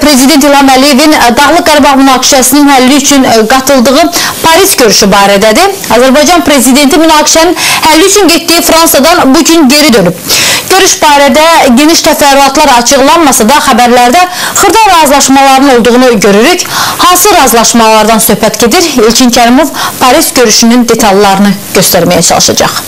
Prezident İlham Əliyevin Dağlıq Qarabağ münaqişəsinin həlli üçün qatıldığı Paris görüşü barədədir. Azərbaycan Prezidenti münaqişənin həlli üçün getdiyi Fransadan bugün geri dönüb. Görüş barədə geniş təfərrüatlar açıqlanmasa da xəbərlərdə xırda razılaşmaların olduğunu görürük. Hansı razılaşmalardan söhbət gedir? İlkin Kərimov Paris görüşünün detallarını göstərməyə çalışacaq.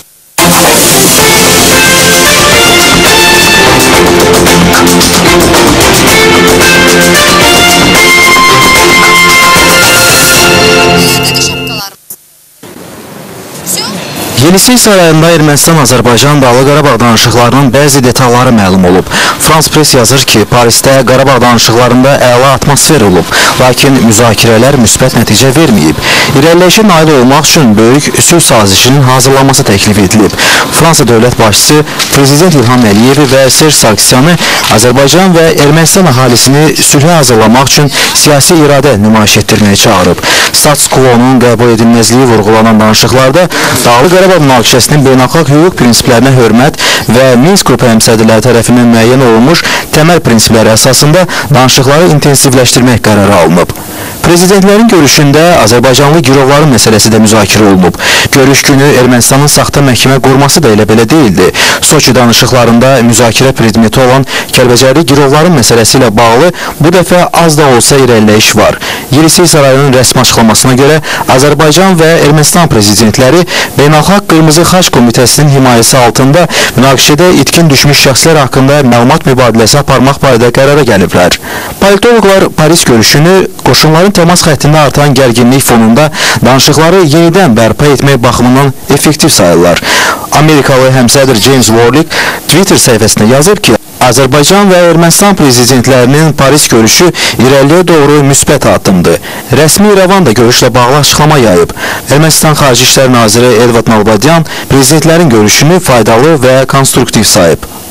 Yenisey sarayında Ermənistan-Azərbaycan Dağlıq Qarabağ danışıqlarının bəzi detalları məlum olub. France Press yazır ki, Parisdə Qarabağ danışıqlarında əla atmosfer olub, lakin müzakirələr müsbət nəticə verməyib. İrəliləyişə nail olmaq üçün böyük sülh sazişinin hazırlanması təklif edilib. Fransa dövlət başçısı Prezident İlham Əliyevi və Serj Sarkisyanı Azərbaycan və Ermənistan əhalisini sülhə hazırlamaq üçün siyasi iradə nümayiş etdirməyə çağırıb. Status quo-nun qəbul edilməzliyi vurğulanan danışıqlarda Dağlıq Qarabağ münaqişəsinin beynəlxalq hüquq prinsiplərinə hörmət və Minsk qrupu həmsədrləri tərəfindən müəyyən olunmuş təməl prinsipləri əsasında danışıqları intensivləşdirmək qərarı alınıb. Prezidentlərin görüşündə Azərbaycanlı girovların məsələsi də müzakirə olunub. Görüş günü Ermənistanın saxta məhkəmə qurması da elə belə deyildi. Soçi danışıqlarında müzakirə predmeti olan Kəlbəcərli girovların məsələsi ilə bağlı bu dəfə az da olsa irəliləyiş var. Yenisey sarayının rəsmi açıqlamasına görə Azərbaycan və Ermənistan prezidentləri Beynəlxalq Qırmızı Xaç Komitəsinin himayəsi altında münaqişədə itkin düşmüş şəxslər haqqında məlumat mübadiləsi aparmaq barədə qərara gəliblər. Politoloqlar Paris görüşünü qoşunların təmas xəttində artan gərginlik fonunda danışıqları yenidən bərpa etmək baxımından effektiv sayırlar. Amerikalı həmsədr James Warlick Twitter səhifəsində yazıb ki, Azərbaycan və Ermənistan prezidentlərinin Paris görüşü irəliyə doğru müsbət addımdır. Rəsmi İrəvan da görüşlə bağlı açıqlama yayıb. Ermənistan Xarici İşlər Naziri Edvard Nalbandyan prezidentlərin görüşünü faydalı və konstruktiv sayıb.